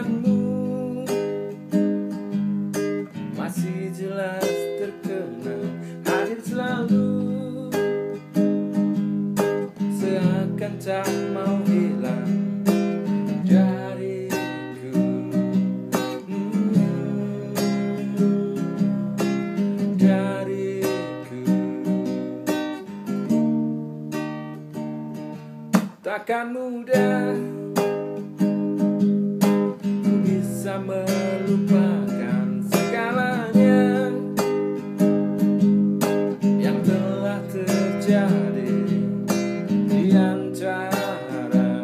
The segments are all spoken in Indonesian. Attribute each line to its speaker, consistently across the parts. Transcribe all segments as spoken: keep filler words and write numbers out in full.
Speaker 1: wajahmu masih jelas terkenang, hadir selalu, seakan tak mau hilang dariku. hmm, Dariku takkan mudah ku bisa melupakan segalanya yang telah terjadi di antara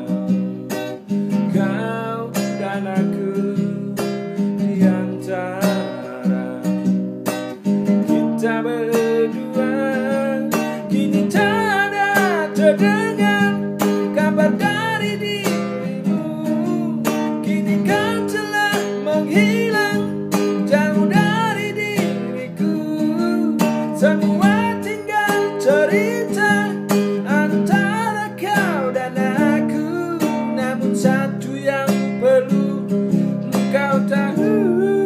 Speaker 1: kau dan aku, di antara kita berdua. Kini tak ada terdengar kabar dari dirimu, kini kau telah menghilang jauh dari diriku. Semua tinggal cerita antara kau dan aku, namun satu yang perlu engkau tahu,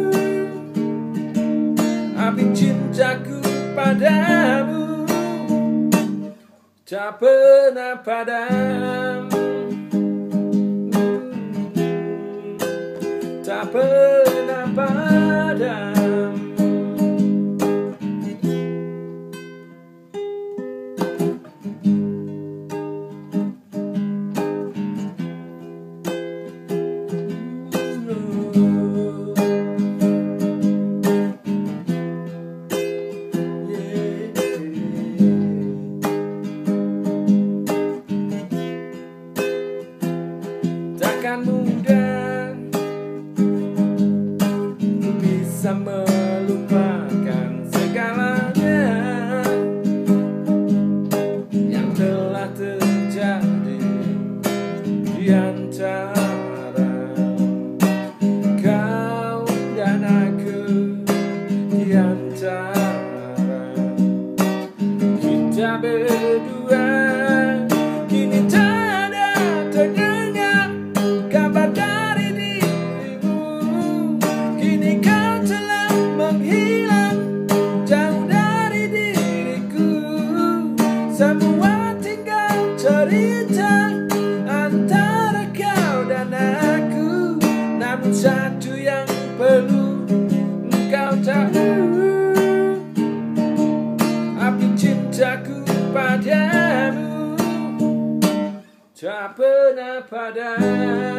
Speaker 1: api cintaku padamu tak pernah padam, tak pernah padam. Takkan mudah ku bisa melupakan segalanya yang telah terjadi di antara kau dan aku, di antara kita berdua. Kini tak ada terdengar kabar dari dirimu, kini kau telah menghilang jauh dari diriku. Semua tinggal cerita antara kau dan aku, namun satu yang perlu engkau tahu, api cintaku padamu tak pernah padam.